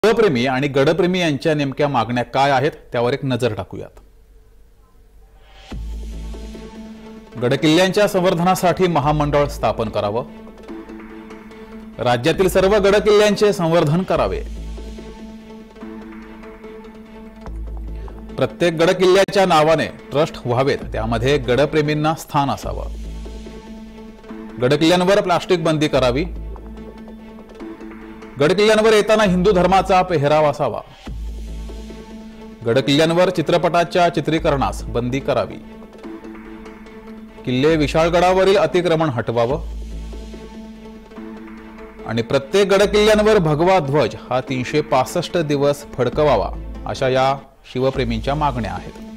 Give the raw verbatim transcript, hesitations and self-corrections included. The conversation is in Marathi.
गडप्रेमी आणि गडप्रेमी यांच्या नेमक्या मागण्या काय आहेत त्यावर एक नजर टाकूयात। गडकिल्ल्यांच्या संवर्धनासाठी महामंडळ स्थापन करावं, राज्यातील सर्व गडकिल्ल्यांचे संवर्धन करावे, प्रत्येक गडकिल्ल्याच्या नावाने ट्रस्ट व्हावेत, त्यामध्ये गडप्रेमींना स्थान असावं, गडकिल्ल्यांवर प्लास्टिक बंदी करावी, गडकिल्ल्यांवर येताना हिंदू धर्माचा पेहराव असावा, गडकिल्ल्यांवर चित्रपटाच्या चित्रीकरणास बंदी करावी, किल्ले विशाळगडावरील अतिक्रमण हटवावं आणि प्रत्येक गडकिल्ल्यांवर भगवा ध्वज हा तीनशे पासष्ट दिवस फडकवावा, अशा या शिवप्रेमींच्या मागण्या आहेत।